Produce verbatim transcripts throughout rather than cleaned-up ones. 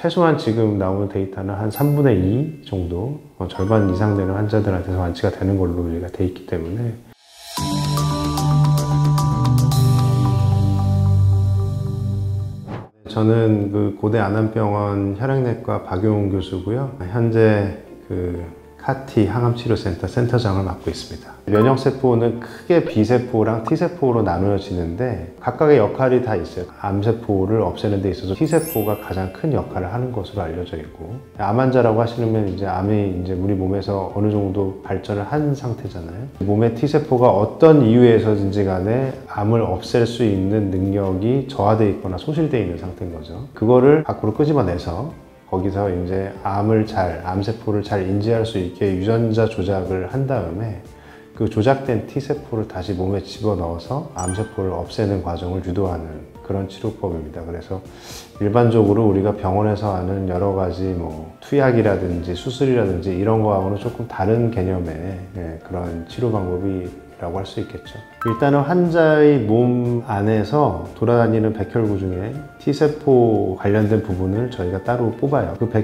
최소한 지금 나오는 데이터는 한 삼분의 이 정도, 어, 절반 이상 되는 환자들한테서 완치가 되는 걸로 우리가 돼 있기 때문에 저는 그 고대 안암병원 혈액내과 박용훈 교수고요. 현재 그 카티 항암치료센터 센터장을 맡고 있습니다. 면역세포는 크게 B세포랑 T세포로 나누어지는데 각각의 역할이 다 있어요. 암세포를 없애는 데 있어서 T세포가 가장 큰 역할을 하는 것으로 알려져 있고, 암 환자라고 하시면 이제 암이 이제 우리 몸에서 어느 정도 발전을 한 상태잖아요. 몸의 T세포가 어떤 이유에서든지 간에 암을 없앨 수 있는 능력이 저하되어 있거나 소실되어 있는 상태인 거죠. 그거를 밖으로 끄집어내서 거기서 이제 암을 잘, 암세포를 잘 인지할 수 있게 유전자 조작을 한 다음에 그 조작된 T세포를 다시 몸에 집어넣어서 암세포를 없애는 과정을 유도하는 그런 치료법입니다. 그래서 일반적으로 우리가 병원에서 하는 여러 가지 뭐 투약이라든지 수술이라든지 이런 거하고는 조금 다른 개념의 그런 치료 방법이 라고 할 수 있겠죠. 일단은 환자의 몸 안에서 돌아다니는 백혈구 중에 T세포 관련된 부분을 저희가 따로 뽑아요. 그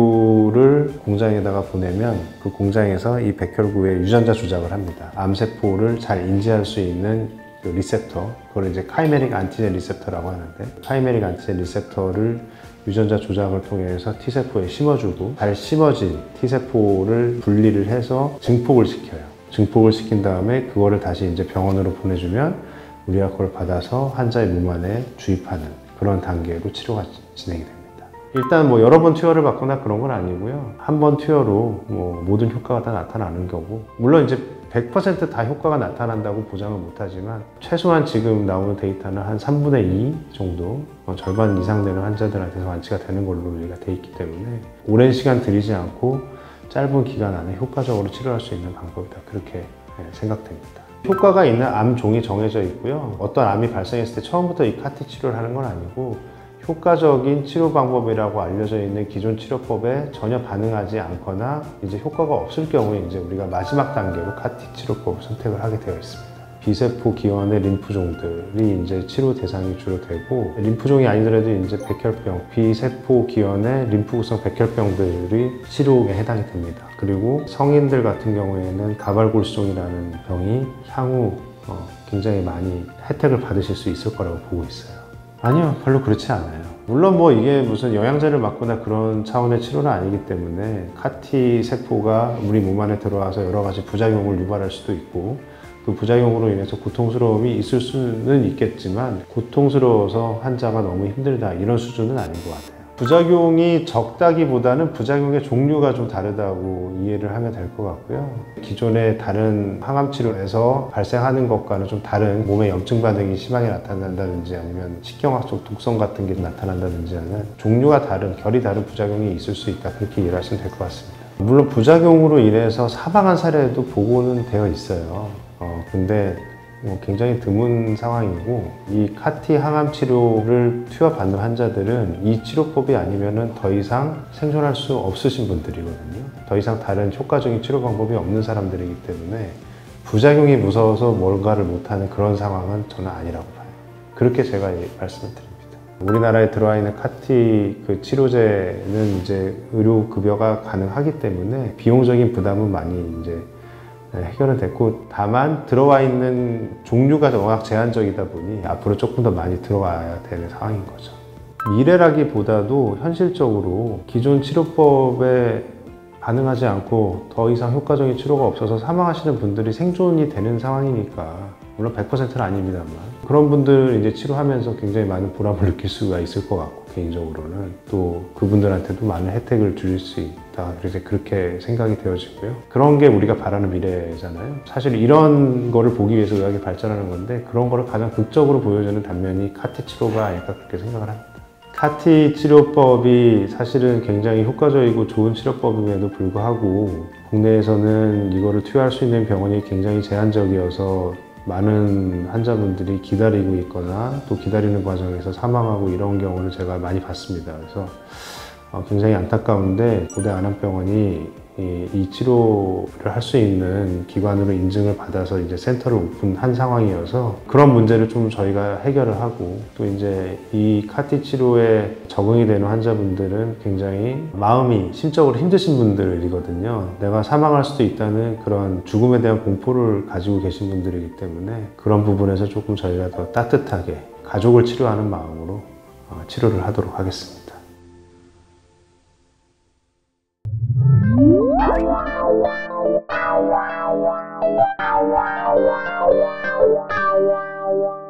백혈구를 공장에다가 보내면 그 공장에서 이 백혈구의 유전자 조작을 합니다. 암세포를 잘 인지할 수 있는 그 리셉터, 그걸 이제 카이메릭 안티젠 리셉터라고 하는데, 카이메릭 안티젠 리셉터를 유전자 조작을 통해서 T세포에 심어주고, 잘 심어진 T세포를 분리를 해서 증폭을 시켜요. 증폭을 시킨 다음에 그거를 다시 이제 병원으로 보내주면 우리가 그걸 받아서 환자의 몸 안에 주입하는 그런 단계로 치료가 진행이 됩니다. 일단 뭐 여러 번 투여를 받거나 그런 건 아니고요. 한 번 투여로 뭐 모든 효과가 다 나타나는 거고, 물론 이제 백 퍼센트 다 효과가 나타난다고 보장은 못하지만 최소한 지금 나오는 데이터는 한 삼분의 이 정도, 어, 절반 이상 되는 환자들한테서 완치가 되는 걸로 우리가 돼 있기 때문에 오랜 시간 들이지 않고 짧은 기간 안에 효과적으로 치료할 수 있는 방법이다, 그렇게 생각됩니다. 효과가 있는 암 종이 정해져 있고요. 어떤 암이 발생했을 때 처음부터 이 카티 치료를 하는 건 아니고, 효과적인 치료 방법이라고 알려져 있는 기존 치료법에 전혀 반응하지 않거나 이제 효과가 없을 경우에 이제 우리가 마지막 단계로 카티 치료법을 선택을 하게 되어 있습니다. B세포 기원의 림프종들이 이제 치료 대상이 주로 되고, 림프종이 아니더라도 이제 백혈병, B세포 기원의 림프 구성 백혈병들이 치료에 해당이 됩니다. 그리고 성인들 같은 경우에는 가발골수종이라는 병이 향후 어, 굉장히 많이 혜택을 받으실 수 있을 거라고 보고 있어요. 아니요, 별로 그렇지 않아요. 물론 뭐 이게 무슨 영양제를 맞거나 그런 차원의 치료는 아니기 때문에 카티 세포가 우리 몸 안에 들어와서 여러 가지 부작용을 유발할 수도 있고, 그 부작용으로 인해서 고통스러움이 있을 수는 있겠지만 고통스러워서 환자가 너무 힘들다 이런 수준은 아닌 것 같아요. 부작용이 적다기보다는 부작용의 종류가 좀 다르다고 이해를 하면 될 것 같고요. 기존의 다른 항암치료에서 발생하는 것과는 좀 다른 몸의 염증 반응이 심하게 나타난다든지 아니면 식경학적 독성 같은 게 나타난다든지 하는 종류가 다른, 결이 다른 부작용이 있을 수 있다, 그렇게 이해를 하시면 될 것 같습니다. 물론 부작용으로 인해서 사망한 사례도 보고는 되어 있어요. 어, 근데 뭐 굉장히 드문 상황이고, 이 카티 항암 치료를 투여받는 환자들은 이 치료법이 아니면은 더 이상 생존할 수 없으신 분들이거든요. 더 이상 다른 효과적인 치료 방법이 없는 사람들이기 때문에 부작용이 무서워서 뭔가를 못하는 그런 상황은 저는 아니라고 봐요. 그렇게 제가 말씀을 드립니다. 우리나라에 들어와 있는 카티 그 치료제는 이제 의료급여가 가능하기 때문에 비용적인 부담은 많이 이제 해결은 됐고, 다만 들어와 있는 종류가 워낙 제한적이다 보니 앞으로 조금 더 많이 들어와야 되는 상황인 거죠. 미래라기보다도 현실적으로 기존 치료법에 반응하지 않고 더 이상 효과적인 치료가 없어서 사망하시는 분들이 생존이 되는 상황이니까, 물론 백 퍼센트는 아닙니다만 그런 분들 이제 치료하면서 굉장히 많은 보람을 느낄 수가 있을 것 같고, 개인적으로는 또 그분들한테도 많은 혜택을 줄 수 있다, 그래서 그렇게 생각이 되어지고요. 그런 게 우리가 바라는 미래잖아요. 사실 이런 거를 보기 위해서 의학이 발전하는 건데, 그런 거를 가장 극적으로 보여주는 단면이 카티 치료가 아닐까 그렇게 생각을 합니다. 카티 치료법이 사실은 굉장히 효과적이고 좋은 치료법임에도 불구하고 국내에서는 이거를 투여할 수 있는 병원이 굉장히 제한적이어서 많은 환자분들이 기다리고 있거나 또 기다리는 과정에서 사망하고 이런 경우를 제가 많이 봤습니다. 그래서 어, 굉장히 안타까운데 고대 안암병원이 이, 이 치료를 할 수 있는 기관으로 인증을 받아서 이제 센터를 오픈한 상황이어서 그런 문제를 좀 저희가 해결을 하고, 또 이제 이 카티 치료에 적응이 되는 환자분들은 굉장히 마음이 심적으로 힘드신 분들이거든요. 내가 사망할 수도 있다는 그런 죽음에 대한 공포를 가지고 계신 분들이기 때문에 그런 부분에서 조금 저희가 더 따뜻하게 가족을 치료하는 마음으로 어, 치료를 하도록 하겠습니다. Wow, wow, wow, wow, wow, wow, wow, wow, wow.